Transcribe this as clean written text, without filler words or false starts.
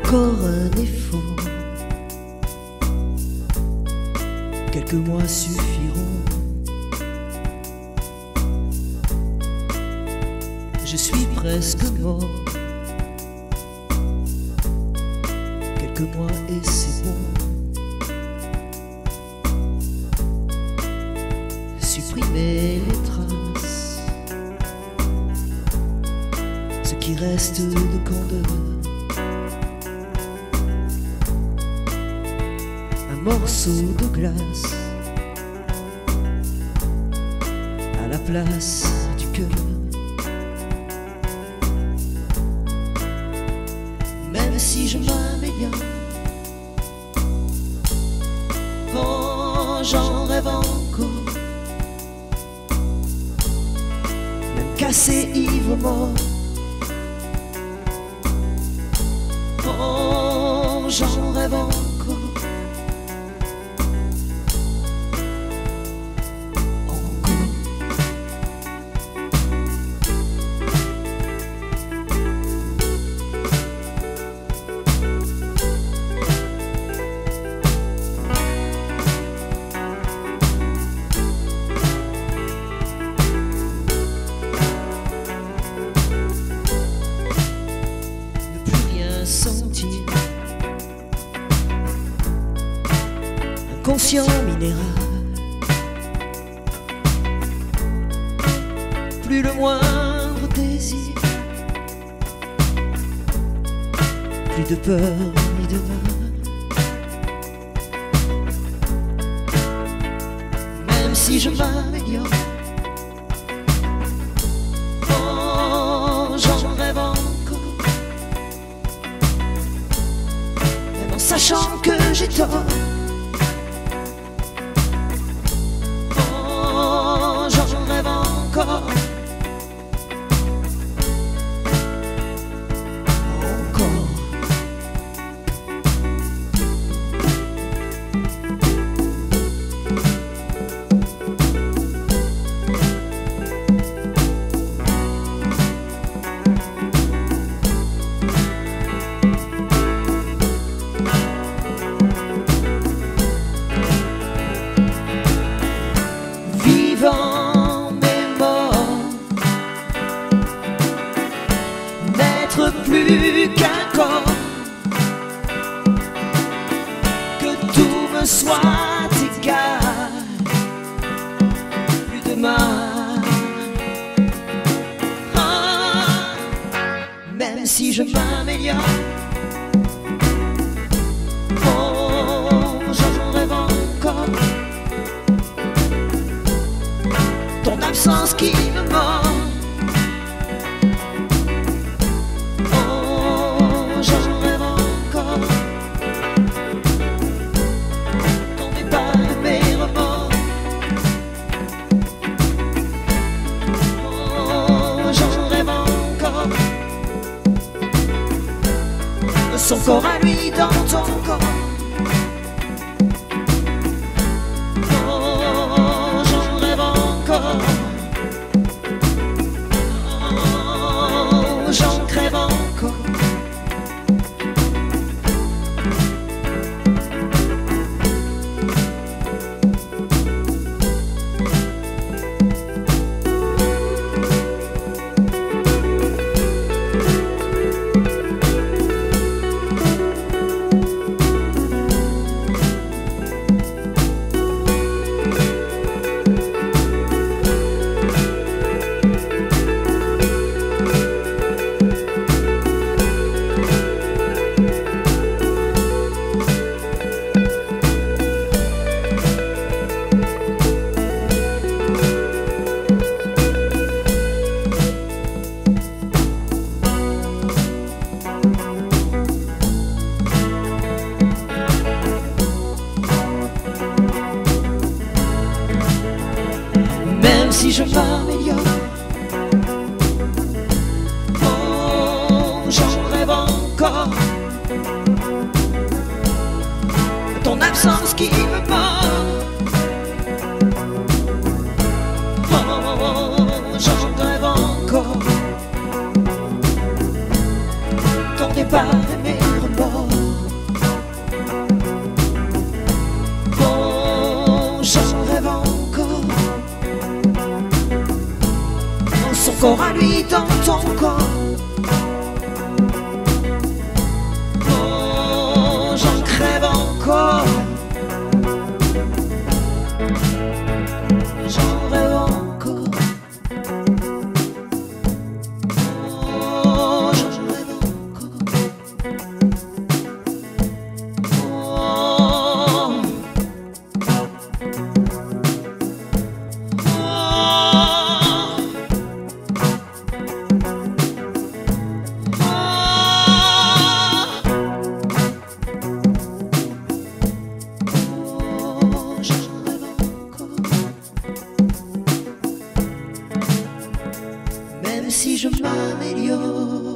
encore un effort. Quelques mois suffiront. Je suis presque mort. Quelques mois et c'est bon. Supprimer les traces, ce qui reste de candeur. Un morceau de glace à la place du cœur. Même si je m'améliore, oh, j'en rêve encore. Même cassé, ivre, mort, oh, j'en rêve encore. Sentir un conscient minéral, plus le moindre désir, plus de peur ni de mal. Même si je m'améliore, oh, j'en rêve encore. Sachant que j'ai tort, oh, j'en rêve encore. Encore. Vivant mais mort, n'être plus qu'un corps, que tout me soit égal, plus de mal, ah, même si je m'améliore, oh, j'en rêve encore. Ton absence qui me mord, oh, j'en rêve encore. Ton départ et mes remords, oh, j'en rêve encore. Son corps à lui dans ton corps, oh, j'en crève encore. Même si je m'améliore, oh, j'en rêve encore. Ton absence qui me mord, oh, j'en rêve encore. Ton départ et mes remords, si je m'améliore.